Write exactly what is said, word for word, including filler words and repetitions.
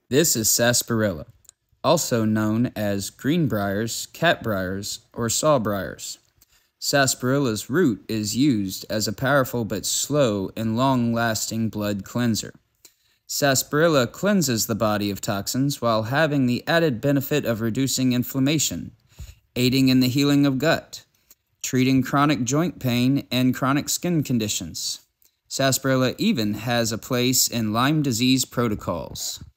This is sarsaparilla, also known as greenbriars, catbriers, or sawbriars. Sarsaparilla's root is used as a powerful but slow and long-lasting blood cleanser. Sarsaparilla cleanses the body of toxins while having the added benefit of reducing inflammation, aiding in the healing of gut, treating chronic joint pain and chronic skin conditions. Sarsaparilla even has a place in Lyme disease protocols.